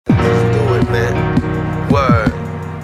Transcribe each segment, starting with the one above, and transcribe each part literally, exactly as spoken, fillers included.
Do it, man. Word.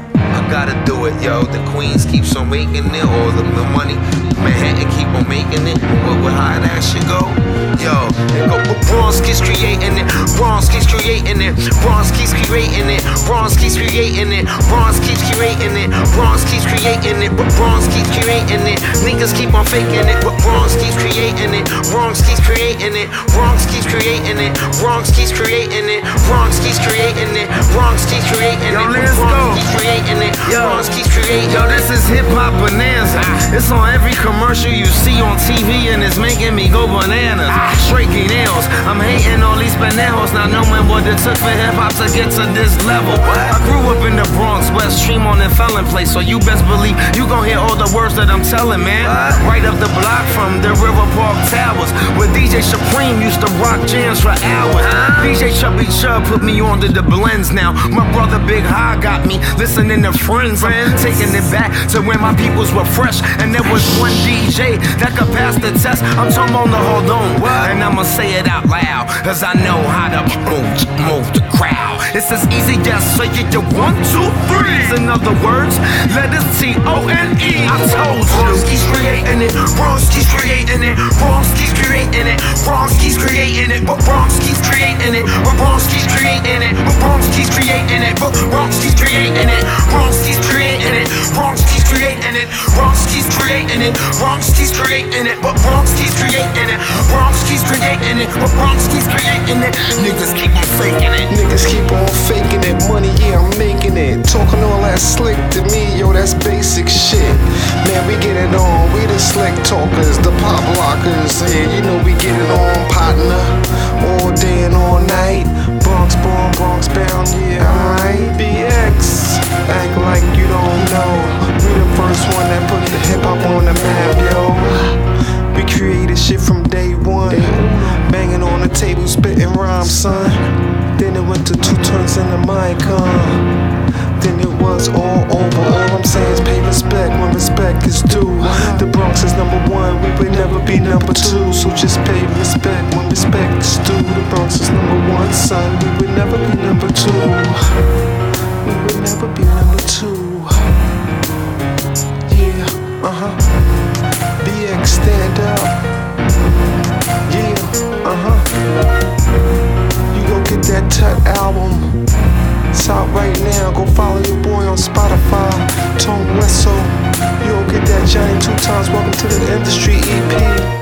I gotta do it, yo. The Queens keeps on making it, all the money. Manhattan keep on making it. What with how that shit go? Yo, and go Bronski's creating it. Bronski's creating it. Bronski's creating it. Bronski's creating it. Bronski's creating it. Bronski's creating it. But Bronski's creating it. Niggas keep on faking it. But Bronski's creating it. Bronski's creating it. Bronski's creating it. Bronski's creating it. Bronski's creating it. Bronski's creating it. Yo, let's go. Bronski's creating it. Yo, Bronski's creating yo, this is hip hop bonanza. It's on every commercial you see on T V, and it's making me go bananas. Straking nails, I'm hating all these pendejos, not knowing what it took for hip hop to get to this level. I grew up in the Bronx, West Tremont and Felon Place, so you best believe you gon' hear all the words that I'm telling, man. Right up the block from the River Park Towers, where D J Supreme used to rock jams for hours. D J Chubby Chub put me onto the blends now. My brother Big High got me listening to Friends. I'm taking it back to when my peoples were fresh, and there was one D J that could pass the test. I'm talking on the hold on, and I'ma say it out loud, cause I know how to move, move the crowd. It's as easy as say it to one, two, three. In other words, letters T O N E. I told you. Bronski's creating it. Bronski's creating it. Bronski's creating it. Bronski's creating it. But Bronski's creating it. But Bronski's creating it. But Bronski's creating it. But Bronski's creating it. Bronski's creating it. Bronski's creating it. Bronski's creating it. Bronski's creating it. But Bronski's creating it. Bronski's creating it. But Bronski's creating it. Niggas keep on faking it. Niggas keep on faking it. Money, yeah, I'm making it. Talking all that slick to me, yo, that's basic shit. Man, we get it on. We the slick talkers, the pop lockers. Yeah, you know we get it on, partner. All day and all night. Bronx born, Bronx bound, yeah, alright. B X, act like you don't know. We the first one that put the hip hop on the map, yo. We created shit from day one. Banging on the table, spitting rhymes, son. Then it went to two turns in the mic, huh? Then it was all over. All I'm saying is pay respect when respect is due. The Bronx is number one, we would never be number two. So just pay respect when respect is due. The Bronx is number one, son, we would never be number two. We would never be number two. Yeah, uh-huh. B X, stand up. Yeah, uh-huh. You go get that Tut album. It's out right now. Go follow your boy on Spotify, Tone Wessel. You go get that Johnny two times. Welcome to the industry E P.